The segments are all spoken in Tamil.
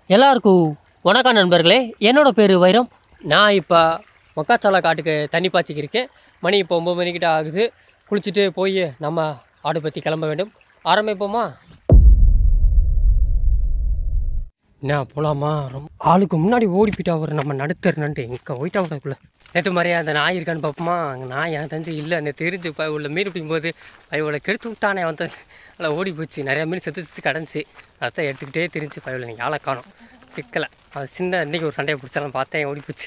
எல்லாருக்கும் வணக்கம் நண்பர்களே. என்னோட பேர் வைரம். நான் இப்போ மக்காச்சோள காட்டுக்கு தண்ணி பாய்ச்சிக்கிருக்கேன். மணி இப்போ 9 மணிக்கிட்ட ஆகுது. குளிச்சுட்டு போய் நம்ம ஆடு பற்றி கிளம்ப வேண்டும். ஆரம்பிப்போமா? என்ன போகலாமா? ஆளுக்கு முன்னாடி ஓடி போயிட்டா ஒரு நம்ம நடுத்தருனன்ட்டு எங்கே போயிட்டா வரக்குள்ள நேற்று மாதிரியா அந்த நாய் இருக்கான்னு பார்ப்போமா? நாய் எனக்கு தெரிஞ்சு இல்லை. நேற்று தெரிஞ்சு உள்ள மீன் பிடிக்கும்போது பையோட கெடுத்து விட்டானே வந்து அதில் ஓடி போச்சு. நிறையா மீன் செத்து கிடந்துச்சு. அதான் எடுத்துக்கிட்டே தெரிஞ்சு பையோட நீங்கள் ஆளை காணும். சிக்கலை அது சின்ன இன்றைக்கி ஒரு சண்டையை பிடிச்சாலும் பார்த்தேன் ஓடி போச்சு.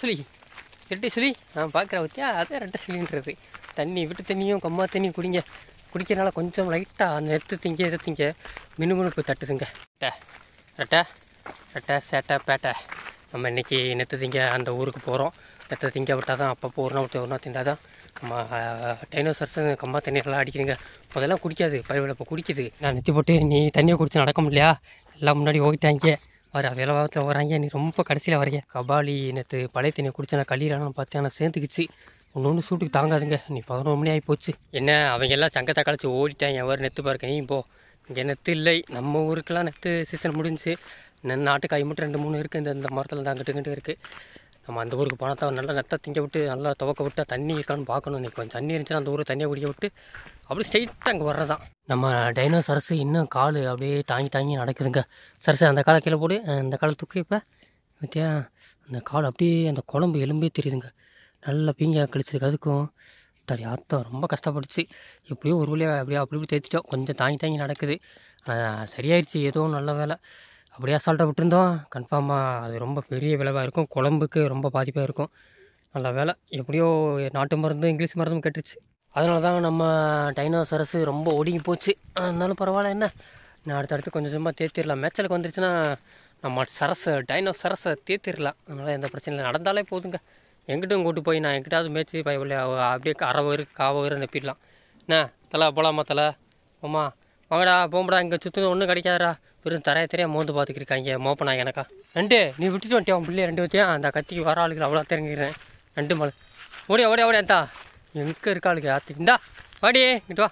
ரெட்டை சொல்லி நான் பார்க்குறேன் பற்றியா? அதே ரெட்டை சொல்லின்றது. தண்ணி விட்டு தண்ணியும் கம்மா தண்ணியும் குடிக்கிறனால கொஞ்சம் லைட்டாக அந்த எதை திங்க மினுமினுப்பு தட்டுதுங்க. ரெட்டை ரெட்டை சேட்டை பேட்டை. நம்ம இன்றைக்கி நெத்து திங்க அந்த ஊருக்கு போகிறோம். நெத்தை திங்க விட்டால் தான் அப்பப்போ ஒரு நாள் திண்டா தான் நம்ம டைனோசர்ஸ் கம்மா தண்ணியெல்லாம் அடிக்கிறீங்க. முதல்லாம் குடிக்காது, பயிரில் இப்போ குடிக்குது. நான் நெத்தி போட்டு நீ தண்ணியை குடிச்சு நடக்க முடியலையா? எல்லாம் முன்னாடி ஓடிட்டாங்க வர விலவாகத்தில் வராங்க. நீ ரொம்ப கடைசியில் வரீங்க. கபாலி நேற்று பழைய தண்ணியை குடிச்சு நான் கல்லீரானு பார்த்தேன். ஆனால் சேர்ந்துக்குச்சு. ஒன்று சூட்டுக்கு தாங்காதுங்க. நீ 11 மணி ஆகி போச்சு. என்ன அவங்க எல்லாம் சங்கத்தை கழிச்சு ஓடிட்டாங்க. எவர் நெத்து பாருக்க நீ போ. இங்கே நெத்து இல்லை. நம்ம ஊருக்கெல்லாம் நெத்து சீசன் முடிஞ்சு நாட்டுக்காய் மட்டும் 2-3 இருக்குது. இந்த மரத்தில் தான் அங்கிட்டு இருக்குது. நம்ம அந்த ஊருக்கு போனால் தான் நல்லா நெத்தை திங்க விட்டு நல்லா துவக்க விட்டு தண்ணி இருக்கான்னு பார்க்கணும். இன்றைக்கி கொஞ்சம் தண்ணி இருந்துச்சுன்னா அந்த ஊரை தண்ணியை குடிக்க விட்டு அப்படி ஸ்ட்ரைட்டாக அங்கே வர்றதான். நம்ம டைனோசரஸ் இன்னும் கால் அப்படியே தாங்கி நடக்குதுங்க. சரசு அந்த காலை கீழே போடு. அந்த காலை தூக்கி இப்போ பார்த்தியா? அந்த கால் அப்படியே அந்த குழம்பு எலும்பே தெரியுதுங்க. நல்லா பீங்க கழிச்சதுக்கு அதுக்கும் தடி ஆத்தம் ரொம்ப கஷ்டப்பட்டுச்சு. எப்படியோ ஒரு வழியாக அப்படி தேய்ச்சிட்டோம். கொஞ்சம் தாங்கி நடக்குது. சரியாயிடுச்சு. ஏதோ நல்ல வேலை. அப்படியே அசால்ட்டாக விட்டுருந்தோம் கன்ஃபார்மாக அது ரொம்ப பெரிய விளைவாக இருக்கும். குழம்புக்கு ரொம்ப பாதிப்பாக இருக்கும். நல்ல வேலை. எப்படியோ நாட்டு மருந்து இங்கிலீஷ் மருந்தும் கெட்டுருச்சு. அதனால தான் நம்ம டைனோசரஸ் ரொம்ப ஒடுங்கி போச்சு. இருந்தாலும் பரவாயில்ல. என்ன நான் அடுத்தடுத்து கொஞ்சம் கொஞ்சமாக தேத்திடலாம். மேய்ச்சலுக்கு வந்துருச்சுன்னா நம்ம டைனோசரஸை தேத்திடலாம். அதனால் எந்த பிரச்சனையும் இல்லை. நடந்தாலே போதுங்க. எங்கிட்டும் கூட்டு போய் நான் எங்கிட்டாவது மேய்ச்சி பயவில்லை அப்படியே காவரு நப்பிடலாம். என்ன தலை போகலாமா? தலை போமா வாங்கடா போம்படா. இங்கே சுற்று ஒன்றும் கிடைக்காதரா. வெறும் தெரியாமல் மோந்து பார்த்துக்கிருக்காங்க. மோப்பனா எனக்கா ரெண்டு நீ விட்டுட்டு வந்துட்டியா? உன் பிள்ளைய 2 வச்சியா? அந்த கத்திக்கு வர ஆளுக்கு அவ்வளோ தெரிஞ்சுக்கிறேன். 2 மலை ஓடியா எங்கே இருக்க ஆளுக்கு ஆத்தி இந்தா வாடி இங்கிட்டு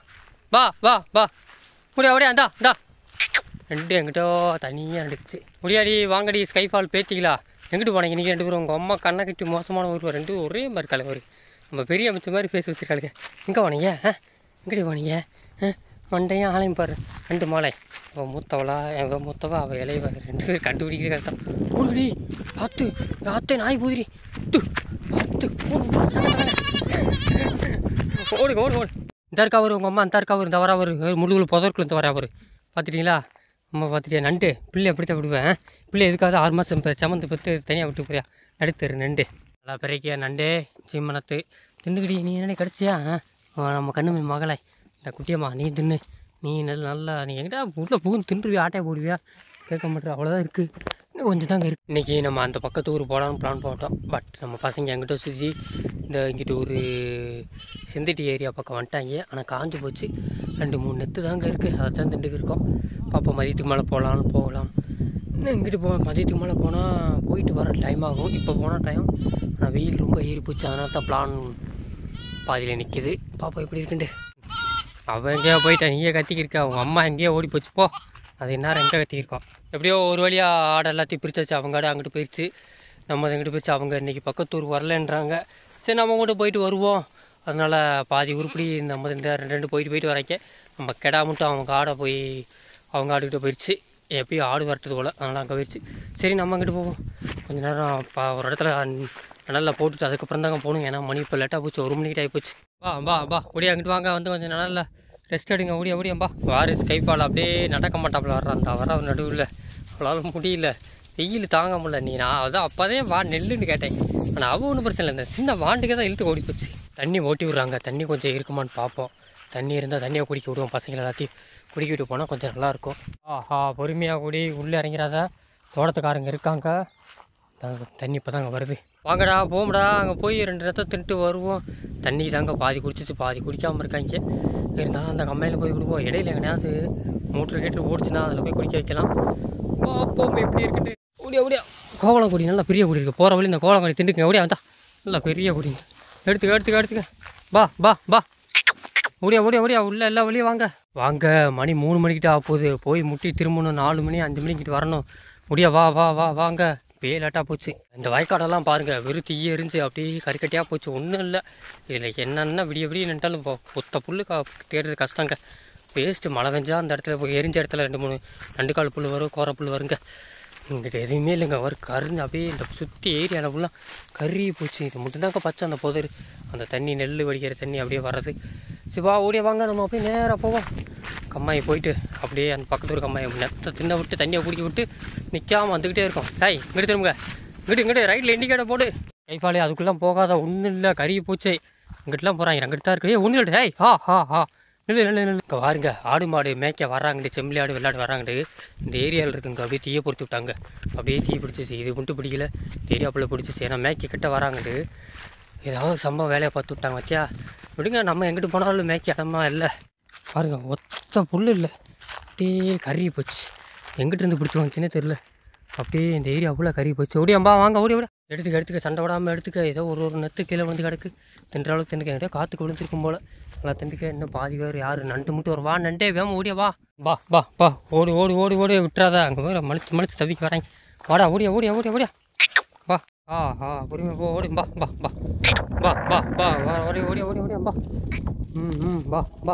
வா ஓடியா இந்தா 2 எங்கிட்டோ தனியாக நடிச்சு முடியாடி. வாங்கடி ஸ்கைஃபால் பேத்திங்களா? எங்கிட்டு போனீங்க நீங்கள் 2 பேரும்? உங்கள் அம்மா கண்ணை கட்டி மோசமான ஊர் 2 ஒரே மாதிரி கலை நம்ம பெரிய அமைச்ச மாதிரி ஃபேஸ் வச்சுருக்காளுங்க. எங்கே போனீங்க? எங்கிட்ட போனீங்க? மண்டையும் ஆலையும் பாரு. 2 மாலை. அவள் மூத்தவளா என் மூத்தவா அவள் இலையவா 2 பேர் கண்டுபிடிக்கிற கஷ்டம். ஓடி ஆத்து நாய் பூதிரி ஓடு. இந்த இருக்கா வரும் உங்கள் அம்மா. அந்த இருக்கா வரும். இந்த வரா வரும். முழுகுல புதற்குள்ள இந்த வரா வரும். பார்த்துட்டிங்களா? அம்மா பார்த்துட்டியா? நண்டு பிள்ளை எப்படித்தான் விடுவேன்? பிள்ளை எதுக்காவது 6 மாதம் சமந்து பத்து தனியாக விட்டு போறியா? நடுத்தரு நண்டு நல்லா பிறக்கியா? நண்டே சீமனத்து தின்னுக்கிடி. நீ என்ன கிடச்சியா? நம்ம கண்ணு மகளை இந்த குட்டியம்மா நீ தின்னு. நீ நல்லா நீ எங்கிட்ட உள்ள புகுந்து தின்றுவியா? ஆட்டையை போடுவியா? கேட்க மாட்டேன். அவ்வளோதான் இருக்குது. இன்னும் கொஞ்சம் தாங்க இருக்குது. இன்றைக்கி நம்ம அந்த பக்கத்து ஊர் போகலான்னு பிளான் போட்டோம். பட் நம்ம பசங்க எங்கிட்ட சுற்றி இங்கிட்ட ஒரு செந்திட்டி ஏரியா பக்கம் வந்துட்டாங்க. ஆனால் காஞ்சு போச்சு. 2-3 நெத்து தாங்க இருக்குது. அதை தான் திண்டுக்கு இருக்கோம். பாப்பா மதியத்துக்கு மேலே போகலாம். இன்னும் இங்கிட்டு மதியத்துக்கு மேலே போயிட்டு வர டைம் ஆகும். இப்போ போனால் டைம். ஆனால் வெயில் ரொம்ப ஏறி போச்சு. அதனால தான் பிளான் பாதியில் நிற்கிது. பாப்பா எப்படி இருக்குண்டு. அவன் எங்கேயோ போயிட்டா. நீயே கத்திக்கிருக்கா. அவங்க அம்மா எங்கேயோ ஓடி போச்சு போ. அது எந்நேரம் எங்கே கத்திக்கிருக்கோம். எப்படியோ ஒரு வழியாக ஆடை எல்லாத்தையும் பிரிச்சாச்சு. அவங்க ஆடை அங்கிட்டு போயிடுச்சு. நம்ம எங்கிட்ட போயிடுச்சு. அவங்க இன்றைக்கி பக்கத்தூர் வரலன்றாங்க. சரி நம்ம கூட போயிட்டு வருவோம். அதனால் பாதி உருப்படி நம்ம 2 போயிட்டு வரைக்க நம்ம கெடா மட்டும் அவங்க ஆடை போய் அவங்க ஆடுகிட்ட போயிடுச்சு. எப்பயும் ஆடு வரட்டது போல். அதனால் அங்கே போயிடுச்சு. சரி நம்ம அங்கிட்டு போவோம். கொஞ்சம் நேரம் ஒரு இடத்துல நல்லா போட்டுட்டு அதுக்கப்புறம் தாங்க போகணும். ஏன்னா மணி இப்போ லேட்டாக போச்சு. 1 மணிக்கிட்ட ஆகி போச்சு. வா ஓடியா அங்கிட்டு வாங்க. வந்து கொஞ்சம் நல்லா ரெஸ்ட் எடுங்க. ஓடியாம்பா. வாரு ஸ்கைஃபால் அப்படியே நடக்க மாட்டாப்புல வர்றான். அந்த வர நடுவில் அவ்வளோ முடியல. வெயில் தாங்க முடியல. நான் அதான் அப்போதே வா நெல்லுன்னு கேட்டேன். ஆனால் அவள் ஒன்றும் பிரச்சனை இல்லை. இந்த சின்ன வாண்டுக்கே தான் இழுத்து ஓடி போச்சு. தண்ணி ஓட்டி விட்றாங்க. தண்ணி கொஞ்சம் இருக்குமான்னு பார்ப்போம். தண்ணி இருந்தால் தண்ணியை குடிக்க விடுவோம். பசங்களை எல்லாத்தையும் குடிக்க விட்டு போனால் கொஞ்சம் நல்லாயிருக்கும். பொறுமையாக கூடி உள்ளே இறங்கிறாத. தோட்டத்துக்காரங்க இருக்காங்க. தண்ணி இப்போ தாங்க வருது. வாங்கடா போம்டா. அங்கே போய் 2 ரத்தம் தின்ட்டு வருவோம். தண்ணி தாங்க பாதி குடிச்சிச்சு, பாதி குடிக்காமல் இருக்காங்க. இருந்தாலும் அந்த கம்மையில் போய் விடுவோம். இடையில எங்கேயாவது மோட்ரு ஓடிச்சுன்னா அதில் போய் குடிக்க வைக்கலாம். பார்ப்போம் எப்படி இருக்குட்டு. ஓடியா கோவளம் கொடி நல்லா பெரிய கொடி இருக்குது. போகிற வழி இந்த கோவளம் கொடி திண்டுக்குங்க. வந்தா நல்லா பெரிய கொடிங்க. எடுத்துக்க வா ஓடியா உள்ள எல்லா வழியும் வாங்க. மணி 3 மணிக்கிட்ட ஆக போகுது. போய் முட்டி திரும்பணும். 4 மணி 5 மணிக்கிட்ட வரணும். முடியா வா வா வா வாங்க. இப்பயே லேட்டாக போச்சு. இந்த வயக்காடெல்லாம் பாருங்கள் வெறும் தீய எரிஞ்சு அப்படியே கறிக்கட்டியாக போச்சு. ஒன்றும் இல்லை இதில் என்னென்ன விடிய விடிய நின்றாலும் ஒத்த புல் தேடுறது கஷ்டங்க. வேஸ்ட்டு மழை பெஞ்சா அந்த இடத்துல போய் எரிஞ்ச இடத்துல 2 3 2 கால் புல் வரும், கோர புல் வருங்க. இங்கிட்ட எதுவுமே இல்லைங்க. வரும் கருஞ்சு அப்படியே இந்த சுற்றி ஏரியாவில் ஃபுல்லாக கறி போச்சு. இது மட்டும்தாங்க பச்சை அந்த புதர். அந்த தண்ணி நெல் வடிக்கிற தண்ணி அப்படியே வர்றது. சிவா ஓடிய வாங்க நம்ம அப்படியே நேராக போவோம். கம்மாயை போயிட்டு அப்படியே அந்த பக்கத்து ஒரு கம்மாயை நெத்தை தின்ன விட்டு தண்ணியை குடிக்க விட்டு நிற்காமல் வந்துக்கிட்டே இருக்கோம். டாய் இங்கிட்டு திரும்புங்க, இங்கிட்டு ரைட்டில் இண்டிகேட்டர் போடு. கைப்பாலே அதுக்குள்ளே போகாத, ஒன்றும் இல்லை கறி போச்சு. இங்கிட்டலாம் போகிறாங்க, அங்கிட்டு தான் இருக்குது. ஒன்றும் இல்லை. ஹாய் ஹா ஹா ஹா இல்லை இங்கே பாருங்க. ஆடு மாடு மேய்க்க வர்றாங்கட்டு, செம்மறி ஆடு விளையாடு வர்றாங்கட்டு. இந்த ஏரியாவில் இருக்குங்க அப்படியே தீயை பொறுத்து விட்டாங்க. அப்படியே தீ பிடிச்சிச்சு. இது மட்டும் பிடிக்கல, ஏரியாக்குள்ளே பிடிச்சிச்சு. ஏன்னா மேய்க்க கிட்ட வராங்கட்டு ஏதாவது சம்பவம் வேலையை பார்த்து விட்டாங்க. வச்சியா விடுங்க, நம்ம எங்கிட்டு போனாலும் மேய்க்க இடமா இல்லை. பாருங்க ஒத்த புல் இல்லை, அப்படியே கறி போச்சு. எங்கிட்ட இருந்து பிடிச்சி வந்துச்சுன்னே தெரில. அப்படியே இந்த ஏரியா ஃபுல்லாக கறி போச்சு. ஓடியாம்பா வாங்க ஓடி விட. எடுத்துக்க சண்டை விடாமல் எடுத்துக்க. ஏதோ ஒரு நெத்து கீழே வந்து கிடக்கு. தின்ற அளவுக்கு தின்னுக்க. ஏதோ காற்றுக்கு விழுந்துருக்கும் போல். நல்லா திண்டுக்க. இன்னும் பாதி பேர் யார் நண்டு மட்டும் ஒரு வா நண்டே வேமா ஓடியா வா வா வா வா ஓடி ஓடி ஓடி ஓடி விட்டுறாத. அங்கே போய் மலிச்சு தவிக்க வராங்க. வாடா ஓடியா ஓடியா ஓடியா ஓடியா வா. பொறுமை போ ஓடி வா வா வா வா வா வா வா ஓடி ஓடி ஓடி ஓடியா வா. வா வா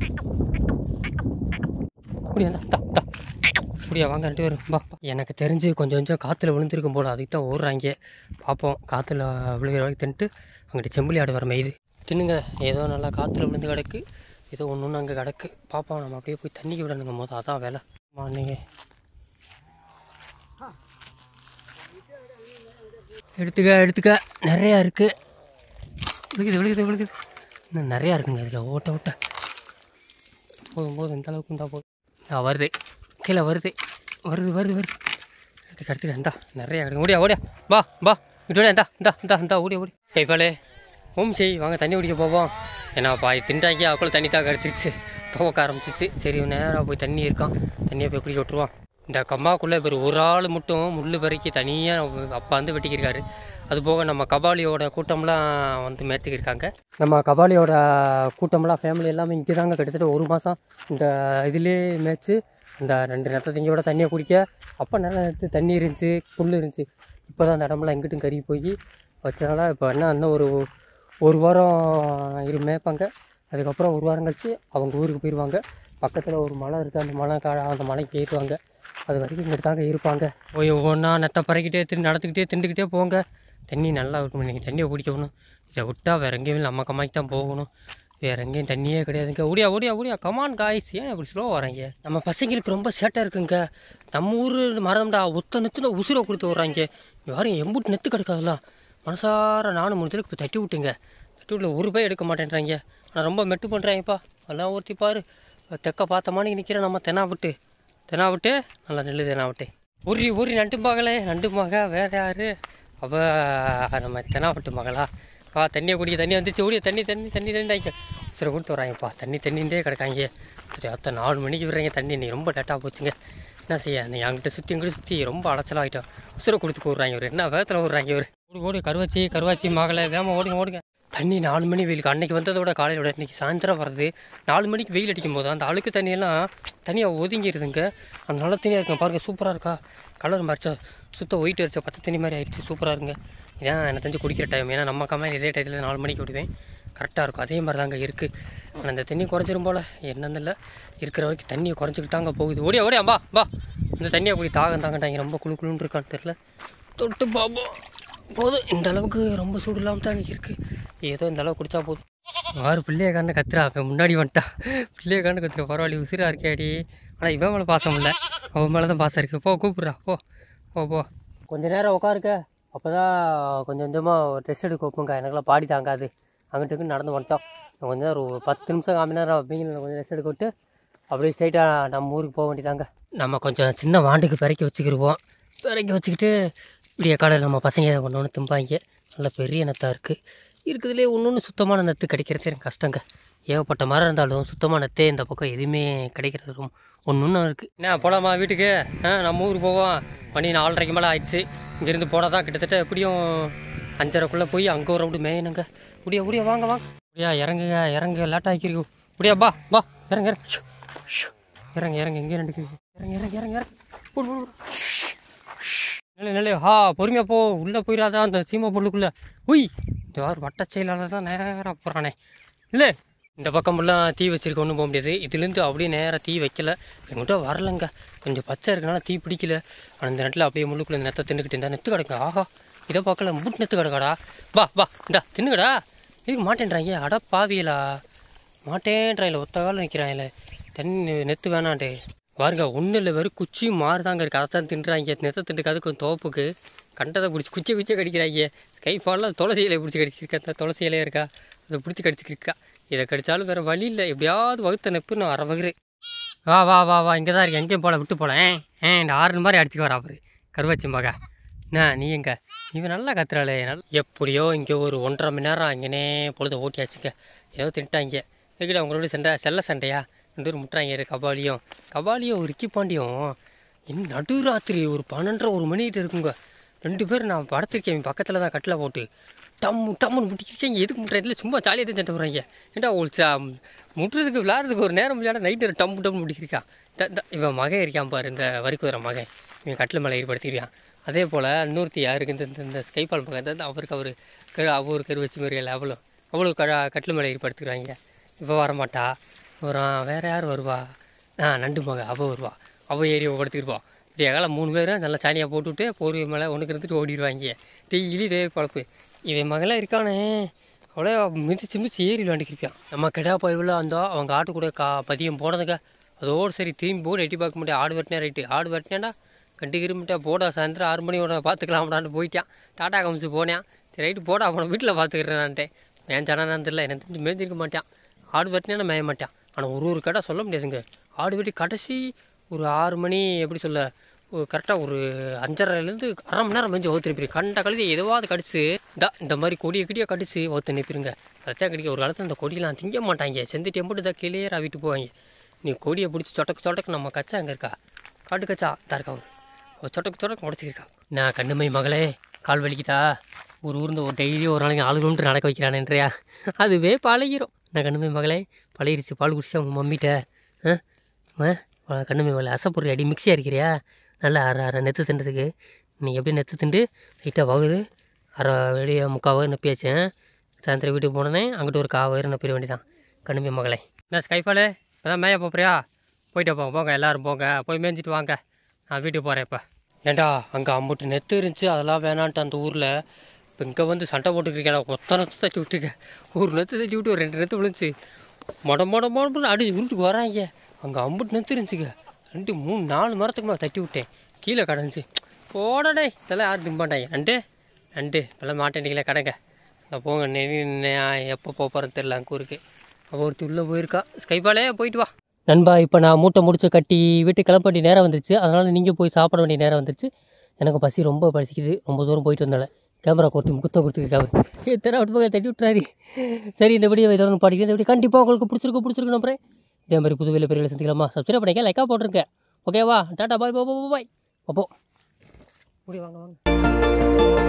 முடியா தா தா முடியா வாங்க 2 பேரும் வா. எனக்கு தெரிஞ்சு கொஞ்சம் காற்றுல விழுந்திருக்கும் போல், அதுக்கு தான் ஓடுறாங்க. பார்ப்போம். காற்றுல விழுகிற வரைக்கும் தின்ட்டு அங்கிட்டு செம்புலி ஆடு வர மெய்து தின்னுங்க. ஏதோ நல்லா காற்றுல விழுந்து கிடக்கு. ஏதோ ஒன்று அங்கே கிடக்கு. பார்ப்போம். நம்ம அப்படியே போய் தண்ணிக்கு விடணுங்க போது. அதான் வேலை. நீங்கள் எடுத்துக்க நிறையா இருக்குது. விழுகுது இன்னும் நிறையா இருக்குங்க. இதில் ஓட்ட போதும் இந்த அளவுக்கு இருந்தால் போதும். வருது கீழே வருது. எடுத்துக்க இந்தா நிறையா கிடைக்கும். ஓடியா வா வா விட்டு இந்தா ஓடி கைப்பாலே ஓம் செய் வாங்க தண்ணி குடிக்க போவோம். ஏன்னா பாய் திண்டாக்கி அவ்வளோ தண்ணி தான் கடிச்சிருச்சு, துவக்க ஆரம்பிச்சிச்சு. சரி நேராக போய் தண்ணி இருக்கான், தண்ணியை போய் குடிக்க விட்டுருவான். இந்த கம்மாக்குள்ளே இப்போ ஒரு ஆள் மட்டும் முள் பறிக்கி தனியாக அப்பா வந்து வெட்டிக்கிருக்காரு. அதுபோக நம்ம கபாலியோட கூட்டம்லாம் வந்து மேய்ச்சிக்கிருக்காங்க. நம்ம கபாலியோட கூட்டம்லாம் ஃபேமிலி எல்லாமே இங்கே தாங்க கிட்டத்தட்ட 1 மாதம் இந்த இதிலே மேய்ச்சி இந்த 2 நெத்தத்திங்கியோட தண்ணியை குடிக்க. அப்போ நல்லா எடுத்து தண்ணி இருந்துச்சு, புல் இருந்துச்சு. இப்போ தான் அந்த இடமெல்லாம் எங்கிட்டும் கறி போய் வச்சதுனால இப்போ என்ன இன்னும் ஒரு வாரம் மேய்ப்பாங்க. அதுக்கப்புறம் 1 வாரம் கழிச்சு அவங்க ஊருக்கு போயிடுவாங்க. பக்கத்தில் ஒரு மலை இருக்குது, அந்த மலைக்கு ஏறுவாங்க. அது வரைக்கும் இங்கிட்டு தாங்க இருப்பாங்க. போய் ஒவ்வொன்றா நெத்தை பறக்கிட்டே திண்டுக்கிட்டே போங்க. தண்ணி நல்லா இருக்கணும். நீங்கள் தண்ணியை குடிக்கணும். இதை விட்டால் வேறு எங்கேயும் நம்ம கம்மாய்க்கு தான் போகணும். வேறு எங்கேயும் தண்ணியே கிடையாதுங்க. ஓடியா கமான் காய்ஸ். ஏன் இப்படி ஸ்லோவாக வராங்க? நம்ம பசங்களுக்கு ரொம்ப சேட்டாக இருக்குங்க. நம்ம ஊர் மரம்டா ஒத்த நெத்துல உசுரை கொடுத்து விட்றாங்க. யாரும் எம்பூட்டு நெத்து கிடக்காதுலாம். மனசார நானும் முடிஞ்சதுக்கு இப்போ தட்டி விட்டுங்க. தட்டி விட்டு ₹1 எடுக்க மாட்டேன்றாங்க. ஆனால் ரொம்ப மெட்டு பண்ணுறாங்கப்பா. அதெல்லாம் ஒருத்தி பாரு தெக்க பார்த்த மாணிக்கு நிற்கிறேன். நம்ம தெனாவிட்டு நல்லா நெல்லு தெனாவிட்டு ஊரி நண்டு மக வேறு யார் அவள்? நம்ம தெனாவிட்டு மகளா? தண்ணியை குடிக்க. தண்ணி வந்துச்சு. ஓடிய தண்ணி தண்ணிங்க உசுரை கொடுத்து வராங்கப்பா. தண்ணின்றே கிடக்காங்க. சரி 4 மணிக்கு விடுறாங்க தண்ணி. நீ ரொம்ப லேட்டாக போச்சுங்க. என்ன செய்ய? நீ அங்கிட்ட சுற்றி ரொம்ப அலைச்சலாகிட்டோம். உசுரை கொடுத்து கூடுறாங்க. ஒரு என்ன வேகத்தில் விடுறாங்க. ஓடி கருவாச்சி மகளை வேமா ஓடுங்க. தண்ணி 4 மணி வெயிலுக்கு அன்றைக்கி வந்ததோட காலையோட இன்றைக்கி சாயந்தரம் வருது. 4 மணிக்கு வெயில் அடிக்கும் போது அந்த அழுக்கு தண்ணியெல்லாம் தனியாக ஒதுங்கிடுதுங்க. அந்த நல்ல தண்ணியாக இருக்குங்க. பாருங்கள் சூப்பராக இருக்கா? கலர் மறைச்சா சுத்தம் ஒயிட் அடிச்சா பச்சை தண்ணி மாதிரி ஆயிடுச்சு. சூப்பராக இருக்குங்க. இதான் எனக்கு தெரிஞ்சு குடிக்கிற டைம். ஏன்னா நம்ம கம்மியாக இதே டைத்தில் 4 மணிக்கு விடுவேன். கரெக்டாக இருக்கும். அதே மாதிரி தாங்க இருக்குது. ஆனால் இந்த தண்ணி குறைஞ்சிரும் போல் என்னன்னு இல்லை. இருக்கிற வரைக்கும் தண்ணியை குறைஞ்சிக்கிட்டு தாங்க போகுது. ஓடியா வா இந்த தண்ணியை போய் தாங்கட்டாங்க. ரொம்ப குழுன்னு இருக்கான்னு தெரில. தொட்டு பாப்போம். போதும் இந்த அளவுக்கு ரொம்ப சூடு இல்லாமல் தாங்க இருக்குது. ஏதோ இந்த அளவுக்கு குடித்தா போதும். யார் பிள்ளையக்காரன்னு கத்துறா? அவன் முன்னாடி வந்துட்டா. பிள்ளையக்காரன்னு கத்துற பரவாயில்ல உசிராக இருக்காடி. ஆனால் இவன் மேலே பாசம் இல்லை, அவன் மேலே தான் பாசம் இருக்குது. கூப்பிட்றா போ. கொஞ்சம் நேரம் உட்காருக்க. அப்போ தான் கொஞ்சமாக ட்ரெஸ் எடுக்க வைப்போங்க. எனக்குலாம் பாடி தாங்காது. அங்கிட்டுக்கு நடந்து வந்துட்டோம். கொஞ்சம் ஒரு 10 நிமிஷம் 1/4 மணி நேரம் அப்படிங்கிற கொஞ்சம் ட்ரெஸ் எடுக்க விட்டு அப்படியே ஸ்ட்ரைட்டாக நம்ம ஊருக்கு போக வேண்டியதாங்க. நம்ம கொஞ்சம் சின்ன வாண்டுக்கு பிறக்கி வச்சுக்கிட்டு இப்படியே காலையில் நம்ம பசங்க ஒன்று திம்பாங்க. நல்ல பெரிய நெத்தாக இருக்குதுலே ஒன்று சுத்தமான நெத்து கிடைக்கிறது எனக்கு கஷ்டங்க. ஏகப்பட்ட மரம் இருந்தாலும் சுத்தமான நெத்தே இந்த பக்கம் எதுவுமே கிடைக்கிறது ஒன்று இருக்குது. என்ன போகலாமா வீட்டுக்கு? நம்ம ஊருக்கு போவோம். மணி 4:30 மேலே ஆயிடுச்சு. இங்கேருந்து போனால் தான் கிட்டத்தட்ட எப்படியும் 5:30 போய் அங்கே ஒரு ரவுண்டு மேயணுங்க. முடியா வாங்க இறங்குங்க லேட்டாக ஆக்கிருக்கு. முடியா வா இறங்க எங்கே நினைக்குது? இறங்க நிலை பொறுமையாக போ, உள்ளே போயிடாதான் அந்த சீமா பொருளுக்குள்ளே. உய், இந்த வாரம் வட்ட செயலாளர் தான் நேராக போகிறானே. இல்லை, இந்த பக்கமெல்லாம் தீ வச்சிருக்க ஒன்றும் போக முடியாது. இதுலேருந்து அப்படியே நேராக தீ வைக்கல, எங்கிட்ட வரலைங்க. கொஞ்சம் பச்சை இருக்கனால தீ பிடிக்கல. ஆனால் இந்த நேரத்தில் அப்படியே முள்ளுக்குள்ளே நெத்தை தின்னுக்கிட்டு இருந்தா நெத்து கிடக்கு. ஆஹா, இதை பார்க்கல, மூட்டு நெத்து கிடக்காடா. வா இந்தா தின்னுக்கடா. இதுக்கு மாட்டேன்றாங்க, அட பாவியலா, மாட்டேன்றாங்களே, ஒத்த காலம் நிற்கிறாங்களே. தண்ணி நெத்து வேணாண்டே. பாருங்க, ஒன்றும் இல்லை, வெறும் குச்சி மாறுதாங்க இருக்குது. அதை தான் தின்றாங்க. நெத்தை திண்டுக்காது கொஞ்சம் தோப்புக்கு கண்டதை பிடிச்சி குச்சியை கடிக்கிறாங்க. கை ஃபாலில் துளசி இலையை பிடிச்சி கடிச்சிருக்கா. அந்த துளசி இலையே இருக்கா, அதை பிடிச்சி கடிச்சிருக்கா. இதை கடித்தாலும் வேறு வழி இல்லை, எப்படியாவது வகுத்த நெப்பு நான் அரை வகுறு. வா இங்கே தான் இருக்கு, எங்கேயும் போல விட்டு போலேன். இந்த 6 மாதிரி அடிச்சுக்கு வரா அவரு கருவாச்சி மகா. நீ எங்க இவன் நல்லா கத்துறாளே. எப்படியோ இங்கே ஒரு 1.5 மணி நேரம் அங்கேனே பொழுது ஓட்டியாச்சுங்க. ஏதோ தின்ட்டாங்க. இதுக்கிட்ட அவங்களோட செல்ல சண்டையா 2 பேரும் முட்டுறாங்க. கபாலியும் ரிக்கி பாண்டியும் இன்னும் நடுராத்திரி ஒரு 12:30 மணிக்கிட்ட இருக்குங்க. 2 பேரும் நான் படத்திருக்கேன் பக்கத்தில் தான் கட்டில் போட்டு டம்முன்னு முட்டிக்கிருக்கேன். எதுக்கு முட்டுறதுல சும்மா ஜாலியாக தான் சண்டை போடுறாங்க. ஏன்டா முட்டுறதுக்கு விளாட்றதுக்கு ஒரு நேரம் விளையாட நைட்டு டம்மு முடிக்கிருக்கான். இவன் மகன் இருக்கான் பாரு, இந்த வரிக்கு வர மகன், இவன் கட்டில் மேலே ஏற்படுத்திருக்கான். அதே போல் இன்னொருத்தி யாருக்கு இந்த ஸ்கைபால் மகன் அவரு கருவச்சி மாதிரி இல்லை, அவ்வளோ கட்டில் மேலே ஏற்படுத்திக்கிறாங்க. இப்போ வரமாட்டா. வேறு யார் வருவா? நண்டு மகன் அவள் வருவா. அவள் ஏறி படுத்துக்கிருவா. இப்படி எகால 3 பேரும் நல்லா சாணியாக போட்டுவிட்டு போர்வை மேலே ஒன்றுக்கு இருந்துட்டு ஓடிடுவாங்க. டெய்லி இதே பழப்பு. இவன் மகளாக இருக்கானே, அவ்வளோ மிதிச்சு ஏறி விளாண்டுக்கிருப்பான். நம்ம கிடா போய்வில் வந்தோம். அவங்க ஆட்டு கூட பதியம் போனதுங்க. அதோடு சரி திரும்பி போடு எட்டி பார்க்க முடியாது. ஆடு வெட்டினே ரைட்டு, ஆடு வெட்டினேன்டா கண்டிக்கிருமிட்டா போடா, சாயந்தரம் 6 மணியோட பார்த்துக்கலாம்டான்னு போயிட்டான். டாட்டா காமிச்சு போனேன். சரி ரைட்டு போடா, அவனை வீட்டில் பார்த்துக்கிறேன்ட்டேன். மேய்ச்சானான்னு தெரியல, எனக்கு தெரிஞ்சு மேய்ஞ்சிருக்க மாட்டான். ஆடு வெட்டினேன்னா மேய மாட்டான். ஆனால் ஒரு கடை சொல்ல முடியாதுங்க. ஆடு வெட்டி கடைசி ஒரு 6 மணி எப்படி சொல்ல, கரெக்டாக ஒரு 5:30லேருந்து அரை மணி நேரம் மேய்ஞ்சி ஓத்துருப்பீங்க. கண்ட கழுதி எதுவாவது கடிச்சு இந்த மாதிரி கொடியை கடிச்சு ஓத்து நிற்பிருங்க. கரெக்டாக கடிக்க. ஒரு காலத்தில் அந்த கொடியெல்லாம் திங்க மாட்டாங்க. செந்துட்டே மட்டும் தான் கிளியே ராவிட்டு போவாங்க. நீ கொடியை பிடிச்சி சொட்டக்கு நம்ம கச்சா அங்கே இருக்கா, காட்டு கச்சா தான் இருக்கா, அவள் சொட்டக்கு உடச்சிக்கிருக்கா. நான் கண்ணுமை மகளே, கால் வலிக்கிட்டா ஊர்ந்து ஒரு டெய்லி ஒரு நாளைக்கு 4 கிலோமீட்டர் நடக்க வைக்கிறானேன்றியா, அதுவே பழகிரும். நான் கண்ணுமை மகளே பழகிருச்சு. பால் குடிச்சு அவங்க மம்மிட்ட கண்ணுமை மகளே அசைப்பொருள் அடி மிக்சியாக இருக்கிறியா, நல்லா அரை நெத்து தின்றதுக்கு. நீங்கள் எப்படி நெத்து திண்டு லைட்டாக வகுறு அரை வெளியே 3/4 வகுறு நப்பியாச்சேன். சாயந்தரம் வீட்டுக்கு போனோன்னே அங்கிட்ட ஒரு 1/4 வகுறு நப்பிட வேண்டியதான். கண்ணுமை மகளே நான் ஸ்கைஃபாலு அதான் மேய போறியா, போயிட்டு போங்க எல்லோரும் போங்க, போய் மேய்ஞ்சிட்டு வாங்க, நான் வீட்டுக்கு போகிறேன். இப்போ ஏன்டா அங்கே அம்புட்டு நெத்து இருந்துச்சு, அதெல்லாம் வேணான்ட்டு அந்த ஊரில். இப்போ இங்கே வந்து சண்டை போட்டுக்கிறீங்க. ஒத்த நெத்து தட்டி விட்டுருக்க, ஒரு நெத்து தட்டி விட்டு ஒரு 2 நெத்து விழுந்துச்சு. மொட அடிச்சு உருட்டுக்கு வராங்க. அங்கே அம்புட்டு நெத்து இருந்துச்சுங்க. 2 3 4 மரத்துக்கு மேலே தட்டி விட்டேன், கீழே கடந்துச்சு. போடடே இதெல்லாம் யாரும் திம்பாட்டாங்க. நண்டு இதெல்லாம் மாட்டேன்டிங்களே கடைங்க. நான் போங்க, எப்போ போகிறேன்னு தெரியல. அங்கே ஊருக்கு அவள் ஒருத்தி உள்ளே போயிருக்கா. ஸ்கைபாலே போயிட்டு வா நண்பா. இப்போ நான் மூட்டை முடிச்சு கட்டி வீட்டு கிளம்ப வேண்டிய நேரம் வந்துருச்சு. அதனால் நீங்கள் போய் சாப்பிட வேண்டிய நேரம் வந்துருச்சு. எனக்கு பசி ரொம்ப பசிக்குது. ரொம்ப தூரம் போயிட்டு வந்தால கேமரா கொடுத்துருக்காரு. எத்தனை விட்டு போய் தட்டி விட்டுறாரு. சரி, இந்த வீடியோ ஏதாவது படிக்கிறேன். இந்த வீடியோ கண்டிப்பாக உங்களுக்கு பிடிச்சிருக்கு நம்புறேன். இதே மாதிரி புது வேலை பெரிய சந்திக்கலாமா? சப்ஸ்கிரைப் பண்ணிக்க, லைக்காக போட்டிருக்கேன். ஓகேவா? Tata bye bye. அப்போ முடி வாங்க.